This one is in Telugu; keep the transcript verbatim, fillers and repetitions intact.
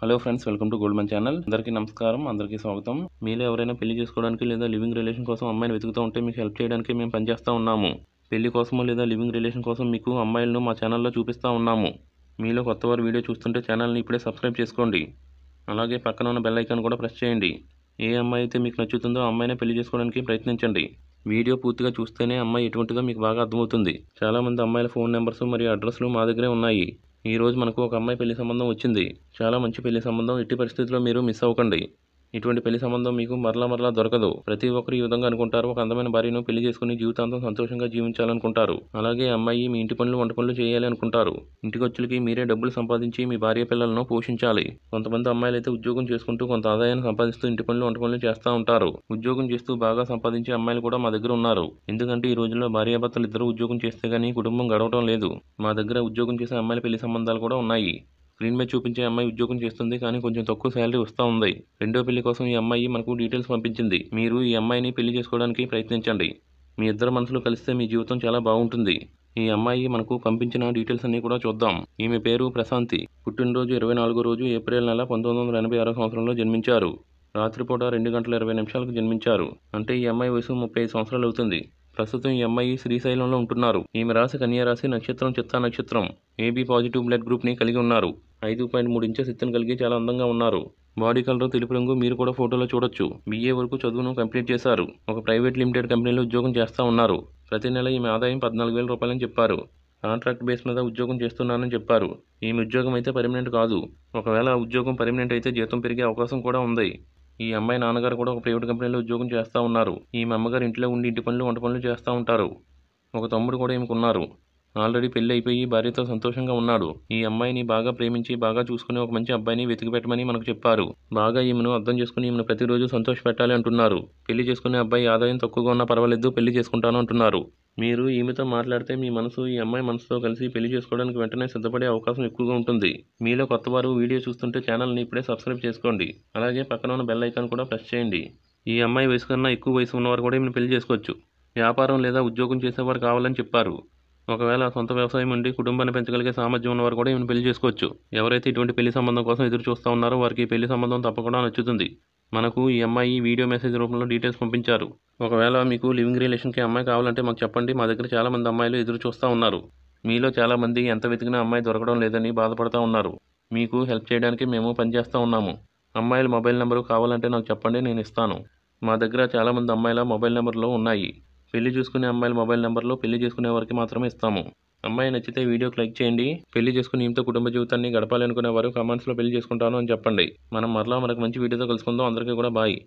Hello friends, welcome to Gold Man channel. అందరికీ నమస్కారం, అందరికీ స్వాగతం. మీలో ఎవరైనా పెళ్లి చేసుకోవడానికి లేదా లివింగ్ రిలేషన్ కోసం అమ్మాయిని వెతుకుతూ ఉంటే మీకు హెల్ప్ చేయడానికి మేము పనిచేస్తూ ఉన్నాము. పెళ్లి కోసమో లేదా లివింగ్ రిలేషన్ కోసం మీకు అమ్మాయిలను మా ఛానల్లో చూపిస్తూ ఉన్నాము. మీలో కొత్తవారు వీడియో చూస్తుంటే ఛానల్ని ఇప్పుడే సబ్స్క్రైబ్ చేసుకోండి. అలాగే పక్కన ఉన్న బెల్ ఐకాన్ కూడా ప్రెస్ చేయండి. ఏ అమ్మాయి అయితే మీకు నచ్చుతుందో ఆ అమ్మాయినే పెళ్లి చేసుకోవడానికి ప్రయత్నించండి. వీడియో పూర్తిగా చూస్తేనే అమ్మాయి ఎటువంటిదో మీకు బాగా అర్థమవుతుంది. చాలామంది అమ్మాయిల ఫోన్ నెంబర్స్ మరియు అడ్రస్లు మా దగ్గరే ఉన్నాయి. ఈ రోజు మనకు ఒక అమ్మాయి పెళ్లి సంబంధం వచ్చింది. చాలా మంచి పెళ్లి సంబంధం. ఎట్టి పరిస్థితుల్లో మీరు మిస్ అవ్వకండి. ఇటువంటి పెళ్లి సంబంధం మీకు మరలా మరలా దొరకదు. ప్రతి ఒక్కరు ఈ విధంగా అనుకుంటారు. ఒక అందమైన భార్యను పెళ్లి చేసుకుని జీవితాంతం సంతోషంగా జీవించాలనుకుంటారు. అలాగే అమ్మాయి మీ ఇంటి పనులు, వంట పనులు చేయాలి అనుకుంటారు. ఇంటికొచ్చులకి మీరే డబ్బులు సంపాదించి మీ భార్య పిల్లలను పోషించాలి. కొంతమంది అమ్మాయిలు అయితే ఉద్యోగం చేసుకుంటూ కొంత ఆదాయాన్ని సంపాదిస్తూ ఇంటి పనులు, వంట పనులు చేస్తూ ఉంటారు. ఉద్యోగం చేస్తూ బాగా సంపాదించే అమ్మాయిలు కూడా మా దగ్గర ఉన్నారు. ఎందుకంటే ఈ రోజుల్లో భార్యాభర్తలు ఇద్దరు ఉద్యోగం చేస్తే గానీ కుటుంబం గడవడం లేదు. మా దగ్గర ఉద్యోగం చేసే అమ్మాయిల పెళ్లి సంబంధాలు కూడా ఉన్నాయి. స్క్రీన్ మీద చూపించే అమ్మాయి ఉద్యోగం చేస్తుంది, కానీ కొంచెం తక్కువ శాలరీ వస్తూ ఉంది. రెండో పెళ్లి కోసం ఈ అమ్మాయి మనకు డీటెయిల్స్ పంపించింది. మీరు ఈ అమ్మాయిని పెళ్లి చేసుకోవడానికి ప్రయత్నించండి. మీ ఇద్దరు మనసులు కలిస్తే మీ జీవితం చాలా బాగుంటుంది. ఈ అమ్మాయి మనకు పంపించిన డీటెయిల్స్ అన్ని కూడా చూద్దాం. ఈమె పేరు ప్రశాంతి. పుట్టినరోజు ఇరవై నాలుగో రోజు ఏప్రిల్ నెల పంతొమ్మిది వందల ఎనభై ఆరో సంవత్సరంలో జన్మించారు. రాత్రిపూట రెండు గంటల ఇరవై నిమిషాలకు జన్మించారు. అంటే ఈ అమ్మాయి వయసు ముప్పై ఐదు సంవత్సరాలు అవుతుంది. ప్రస్తుతం ఈ అమ్మాయి శ్రీశైలంలో ఉంటున్నారు. ఈమె రాశి కన్యా రాశి, నక్షత్రం చిత్తా నక్షత్రం. ఏబీ పాజిటివ్ బ్లడ్ గ్రూప్ ని కలిగి ఉన్నారు. ఐదు పాయింట్ మూడు ఇంచెస్ ఎత్తును కలిగి చాలా అందంగా ఉన్నారు. బాడీ కలర్ తెలుపు రంగు. మీరు కూడా ఫోటోలో చూడొచ్చు. బీఏ వరకు చదువును కంప్లీట్ చేశారు. ఒక ప్రైవేట్ లిమిటెడ్ కంపెనీలో ఉద్యోగం చేస్తూ ఉన్నారు. ప్రతి నెల ఈమె ఆదాయం పద్నాలుగు వేల రూపాయలని చెప్పారు. కాంట్రాక్ట్ బేస్ మీద ఉద్యోగం చేస్తున్నానని చెప్పారు. ఈమె ఉద్యోగం అయితే పర్మనెంట్ కాదు. ఒకవేళ ఉద్యోగం పర్మనెంట్ అయితే జీతం పెరిగే అవకాశం కూడా ఉంది. ఈ అమ్మాయి నాన్నగారు కూడా ఒక ప్రైవేట్ కంపెనీలో ఉద్యోగం చేస్తూ ఉన్నారు. ఈమె అమ్మగారు ఇంట్లో ఉండి ఇంటి పనులు, వంట పనులు చేస్తూ ఉంటారు. ఒక తమ్ముడు కూడా ఈమెకు ఉన్నారు. ఆల్రెడీ పెళ్లి అయిపోయి భార్యతో సంతోషంగా ఉన్నాడు. ఈ అమ్మాయిని బాగా ప్రేమించి బాగా చూసుకుని ఒక మంచి అబ్బాయిని వెతికి పెట్టమని మనకు చెప్పారు. బాగా ఈమెను అర్థం చేసుకుని ఈమెను ప్రతిరోజు సంతోష పెట్టాలి అంటున్నారు. పెళ్లి చేసుకునే అబ్బాయి ఆదాయం తక్కువగా ఉన్నా పర్వాలేదు, పెళ్లి చేసుకుంటాను అంటున్నారు. మీరు ఈమెతో మాట్లాడితే మీ మనసు ఈ అమ్మాయి మనసుతో కలిసి పెళ్లి చేసుకోవడానికి వెంటనే సిద్ధపడే అవకాశం ఎక్కువగా ఉంటుంది. మీలో కొత్తవారు వీడియో చూస్తుంటే ఛానల్ని ఇప్పుడే సబ్స్క్రైబ్ చేసుకోండి. అలాగే పక్కన ఉన్న బెల్ ఐకాన్ కూడా ప్రెస్ చేయండి. ఈ అమ్మాయి వయసు కన్నా ఎక్కువ వయసు ఉన్నవారు కూడా ఈమెను పెళ్లి చేసుకోవచ్చు. వ్యాపారం లేదా ఉద్యోగం చేసేవారు కావాలని చెప్పారు. ఒకవేళ సొంత వ్యవసాయం ఉండి కుటుంబాన్ని పెంచగలిగే సామర్థ్యం ఉన్నవారు కూడా ఈమెను పెళ్లి చేసుకోవచ్చు. ఎవరైతే ఇటువంటి పెళ్లి సంబంధం కోసం ఎదురు చూస్తూ ఉన్నారో వారికి ఈ పెళ్లి సంబంధం తప్పకుండా నచ్చుతుంది. మనకు ఈ అమ్మాయి వీడియో మెసేజ్ రూపంలో డీటెయిల్స్ పంపించారు. ఒకవేళ మీకు లివింగ్ రిలేషన్కి అమ్మాయి కావాలంటే మాకు చెప్పండి. మా దగ్గర చాలా మంది అమ్మాయిలు ఎదురు చూస్తూ ఉన్నారు. మీలో చాలా మంది ఎంత వెతికినా అమ్మాయి దొరకడం లేదని బాధపడుతూ ఉన్నారు. మీకు హెల్ప్ చేయడానికి మేము పనిచేస్తూ ఉన్నాము. అమ్మాయిల మొబైల్ నెంబరు కావాలంటే నాకు చెప్పండి, నేను ఇస్తాను. మా దగ్గర చాలా మంది అమ్మాయిల మొబైల్ నెంబర్లు ఉన్నాయి. పెళ్లి చూసుకునే అమ్మాయిల మొబైల్ నెంబర్లు పెళ్లి చేసుకునే వారికి మాత్రమే ఇస్తాము. అమ్మాయి నచ్చితే వీడియోకి లైక్ చేయండి. పెళ్లి చేసుకుని ఈమెతో కుటుంబ జీవితాన్ని గడపాలి అనుకునే వారు కామెంట్స్లో పెళ్లి చేసుకుంటాను అని చెప్పండి. మనం మరలా మనకు మంచి వీడియోతో కలుసుకుందాం. అందరికీ కూడా బాయ్.